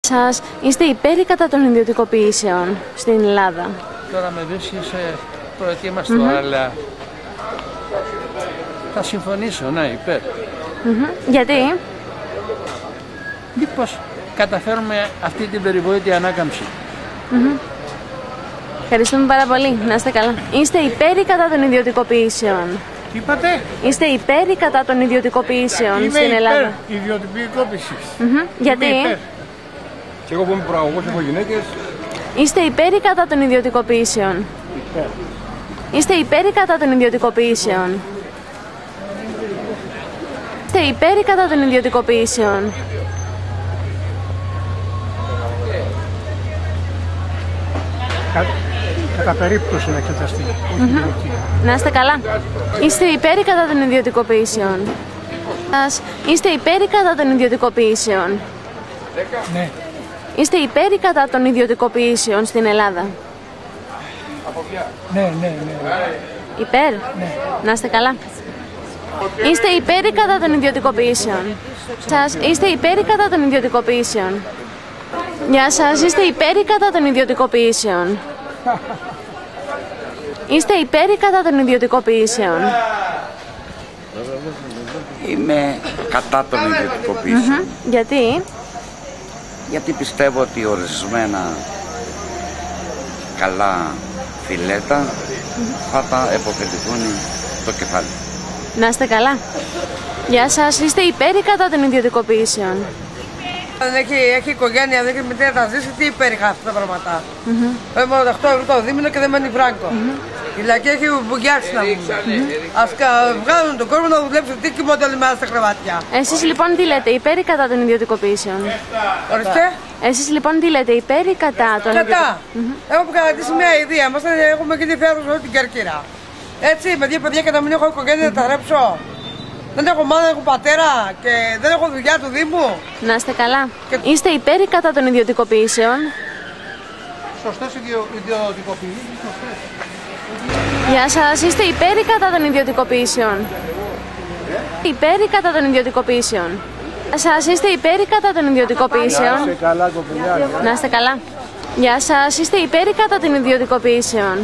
Σας είστε υπέρ ή κατά των ιδιωτικοποιήσεων στην Ελλάδα? Τώρα με βρίσκεις προετοίμαστο, αλλά θα συμφωνήσω, ναι, υπέρ. Γιατί? Μήπως καταφέρουμε αυτή την περιβόητη ανάκαμψη. Ευχαριστούμε πάρα πολύ. Να είστε καλά. Είστε υπέρ ή κατά των ιδιωτικοποιήσεων? Τι είπατε? Είστε υπέρ ή κατά των ιδιωτικοποιήσεων στην Ελλάδα? Είμαι υπέρ ιδιωτικοποίησης. Γιατί? Και εγώ που είμαι προαγωγός από γυναίκες. Είστε υπέρ ή κατά των ιδιωτικοποιήσεων? Υπέρ. Είστε υπέρ ή κατά των ιδιωτικοποιήσεων? Είστε υπέρ ή κατά των ιδιωτικοποιήσεων? Κατά περίπτωση να εξεταστεί. Να είστε καλά. Είστε υπέρ ή κατά των ιδιωτικοποιήσεων? Είστε υπέρ ή κατά των ιδιωτικοποιήσεων? Ναι. Είστε υπέρ ή κατά των ιδιωτικοποιήσεων στην Ελλάδα? Ναι. Υπέρ. Ναι. Να είστε καλά. Είστε υπέρ ή κατά των ιδιωτικοποιήσεων? Είστε υπέρ ή κατά των ιδιωτικοποιήσεων? Γεια σας, είστε υπέρ ή κατά των ιδιωτικοποιήσεων? Είστε υπέρ ή κατά των ιδιωτικοποιήσεων? Είμαι κατά των ιδιωτικοποιήσεων. Γιατί? Γιατί πιστεύω ότι ορισμένα καλά φιλέτα θα τα επωφεληθούν το κεφάλι. Να είστε καλά. Γεια σας, είστε υπέρ ή κατά των ιδιωτικοποιήσεων? Αν έχει οικογένεια, δεν έχει μητέρα να ζήσει, τι υπέρ είχα αυτά τα πράγματα. Έχουμε 8 ευρώ το δίμηνο και δεν μένει φράγκο. Η λαϊκή έχει μπουγιάξει να μου. Ας βγάλουν τον κόσμο να δουλέψουν, τι κοιμώνται όλη μέρα στα κρεβάτια. Εσείς λοιπόν τι λέτε, υπέρ ή κατά των ιδιωτικοποιήσεων? Ορίστε. Εσείς λοιπόν τι λέτε, υπέρ ή κατά των ιδιωτικοποιήσεων? Έχω κατατήσει μια ιδέα, μας έχουμε γίνει φέρος όλη την Κέρκυρα. Έτσι, με δύο παιδιά και να μην έχω οικογένεια να τα ρέψω. Δεν έχω μάνα, δεν έχω πατέρα και δεν έχω δουλειά του Δήμου. Να είστε καλά. Είστε υπέρ ή κατά των ιδιωτικοποιήσεων? Σωστές ιδιωτικοποιήσεις, σωστές. Γεια σας, είστε υπέρ ή κατά των ιδιωτικοποιήσεων? Υπέρ ή κατά των ιδιωτικοποιήσεων? Γεια σας, είστε υπέρ ή κατά των ιδιωτικοποιήσεων? Να είστε καλά, κοπηλιά. Να είστε καλά. Γεια σας, είστε υπέρ ή κατά των ιδιωτικοποιήσεων?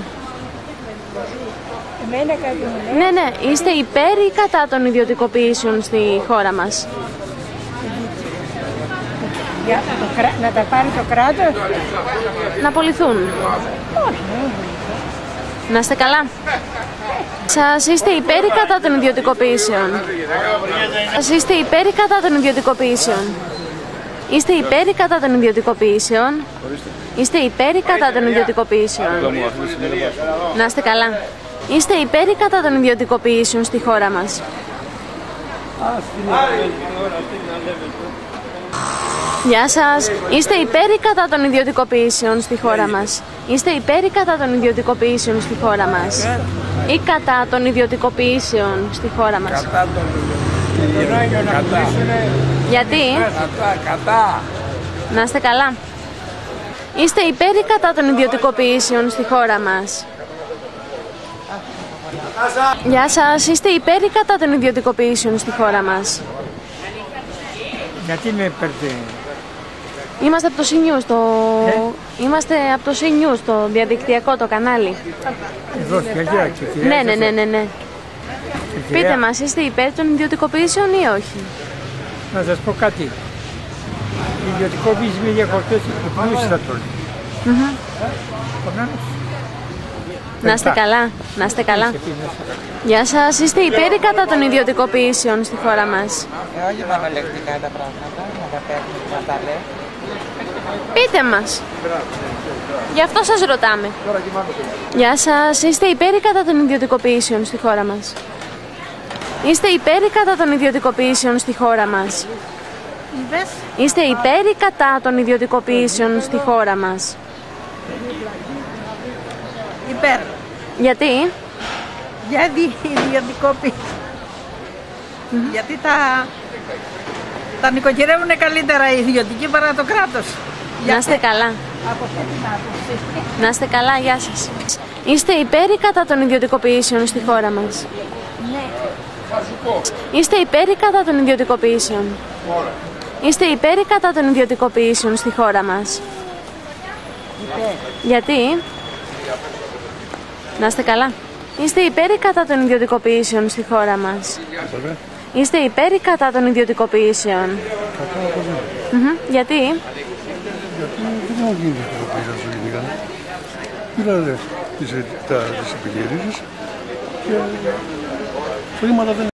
Ναι, είστε υπέρ ή κατά των ιδιωτικοποιήσεων στη χώρα μας? Να τα πάρει το κράτος. Να απολυθούν. Να είστε καλά. Σας είστε υπέρ ή κατά των ιδιωτικοποιήσεων? Σας είστε υπέρ ή κατά των ιδιωτικοποιήσεων? Είστε υπέρ ή κατά των ιδιωτικοποιήσεων? Είστε υπέρ ή κατά των ιδιωτικοποιήσεων? Να είστε καλά. Είστε υπέρ ή κατά των ιδιωτικοποιήσεων στη χώρα μας? Γεια σας. Είστε υπέρ ή κατά των ιδιωτικοποιήσεων στη χώρα μας? Είστε υπέρ ή κατά των ιδιωτικοποιήσεων στη χώρα μας? Ή κατά των ιδιωτικοποιήσεων στη χώρα μας? Κατά των ιδιωτικοποιήσεων. Γιατί? Κατά. Να είστε καλά. Είστε υπέρ ή κατά των ιδιωτικοποιήσεων στη χώρα μας? Γεια σας, είστε υπέρ ή κατά των ιδιωτικοποιήσεων στη χώρα μας? Γιατί είναι υπέρ? Είμαστε από το CNews, είμαστε από το CNews, το διαδικτυακό το κανάλι. Εδώ στην Αγία. Ναι. Πείτε μας, είστε υπέρ των ιδιωτικοποιήσεων ή όχι? Να σας πω κάτι. Η ιδιωτικοποίηση με διακοπές υπνούσεις θα το λέει. Να είστε καλά, να είστε καλά. Γεια σας, είστε υπέρ ή κατά των ιδιωτικοποιήσεων στη χώρα μας? Όχι πανολεκτικά τα πράγματα, να τα παίρνουμε και να τα λέει. Πείτε μας. Γι' αυτό σας ρωτάμε. Γεια σας, είστε υπέρ ή κατά των ιδιωτικοποιήσεων στη χώρα μας? Είστε υπέρ ή κατά των ιδιωτικοποιήσεων στη χώρα μας? Είστε υπέρ ή κατά των ιδιωτικοποιήσεων στη χώρα μας? Υπέρ. Γιατί? Γιατί η ιδιωτικοποίηση. Γιατί τα νοικοκυρεύουν καλύτερα οι ιδιωτικοί παρά το κράτος. Να είστε καλά. Από αυτή την άποψη. Να είστε καλά, γεια σας. Είστε υπέρ ή κατά των ιδιωτικοποιήσεων στη χώρα μας? Ναι. Είστε υπέρ ή κατά των ιδιωτικοποιήσεων? Είστε υπέρ ή κατά των ιδιωτικοποιήσεων στη χώρα μας? Υπέρ. Γιατί? Να είστε καλά. Είστε υπέρ ή κατά των ιδιωτικοποιήσεων στη χώρα μας? Είστε υπέρ ή κατά των ιδιωτικοποιήσεων? Κατά από Γιατί? Γιατί δεν έχουν γίνει ιδιωτικοποιήσεις όσο γίνηκαν. Πήρανε τις επιχειρήσεις και χρήματα δεν